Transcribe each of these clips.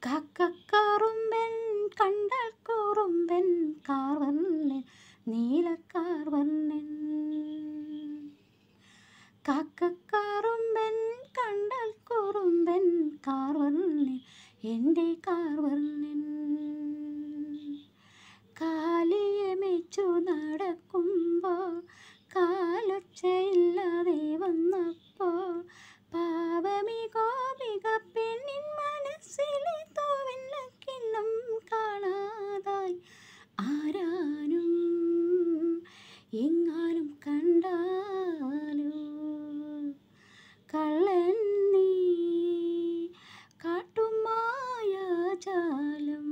കാക്കക്കാറുമ്പൻ കണ്ടാൽ കുറുമ്പൻ കാർവർണ്ണൻ നീലക്കാർവർണ്ണൻ. കാക്കക്കാറുമ്പൻ കണ്ടാൽ കുറുമ്പൻ കാർവർണ്ണൻ എൻ്റെ കാർവർണ്ണൻ. കാലിയെ മേച്ചു നടക്കുമ്പോൾ കാലൊച്ചയില്ലാതെ വന്നപ്പോൾ പാവമി ഗോപിക പെണ്ണിൻ മനസ്സിലെ തോവെണ്ണക്കിണ്ണം കാണാതായി. ആരാനും എങ്ങാനും കണ്ടാലോ കള്ളൻ നീ കാട്ടുമായാജാലം.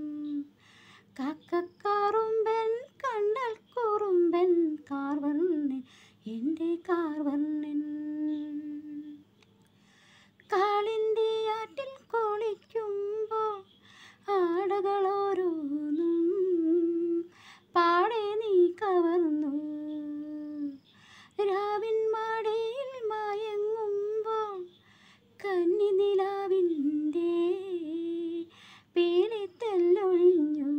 കാക്കക്കാറുമ്പൻ കണ്ടാൽ കുറുമ്പൻ കാർവർണ്ണൻ എൻ്റെ കാർവർണ്ണൻ. കാളിൻ്റെ ആറ്റിൽ കുളിക്കുമ്പോൾ ആടകളോരോന്നും പാടെ നീ കവർന്നു. രാവിൻ മാടയിൽ മയങ്ങുമ്പോൾ കന്നി നിലാവിൻ്റെ പീലിത്തെല്ലൊഴിഞ്ഞു.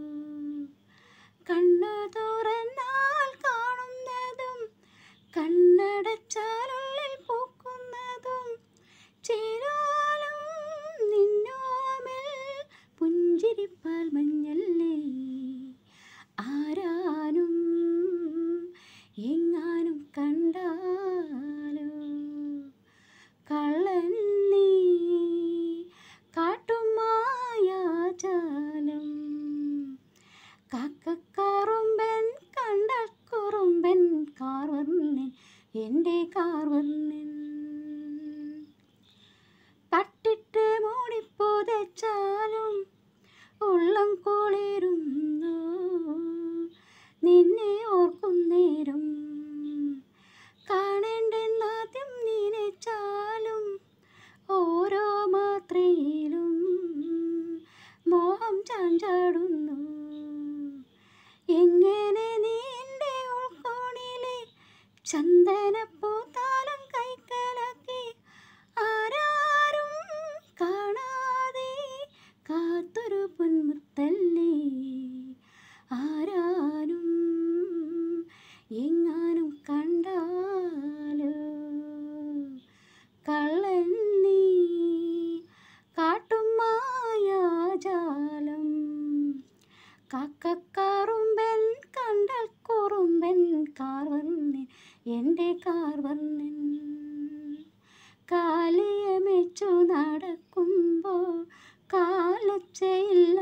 കണ്ണു തുറന്നാൽ കാണുന്നതും കണ്ണടച്ചാലുള്ളിൽ പൂക്കുന്നതും ചേരാലും നിന്നോമൽ പുഞ്ചിരിപ്പാൽ മഞ്ഞല്ലേ. ആരാനും എങ്ങാനും കണ്ടാലോ കള്ളൻ നീ കാട്ടുമായാജാലം. കാക്കക്കാറുമ്പൻ കണ്ടാൽ കുറുമ്പൻ കാർവർണ്ണൻ എൻ്റെ കാർവർണ്ണൻ. തട്ടിട്ട് മൂടിപ്പുതച്ചാലും ഉള്ളം കുളിരുന്നു നിന്നെ ഓർക്കുന്നേരം. കാണേണ്ടെന്നാദ്യം നനച്ചാലും ഓരോ മാത്രയിലും മോഹം ചാഞ്ചാടുന്നു. എങ്ങനെ നീ എൻ്റെ ഉൾക്കോണിലെ ചന്ദനപ്പൂത്താലം കൈക്കലാക്കി ആരാരും കാണാതെ കാത്തൊരു പൊന്മുത്തല്ലേ. ആരാനും എങ്ങാനും കണ്ടാലോ കള്ളൻ നീ കാട്ടുമായാജാലം. കാക്കക്കാറുമ്പൻ കണ്ടാൽ കുറുമ്പൻ കാർവർണ്ണൻ എൻ്റെ കാർവർണ്ണൻ. കാലിയെ മേച്ചു നടക്കുമ്പോൾ കാലൊച്ചയിൽ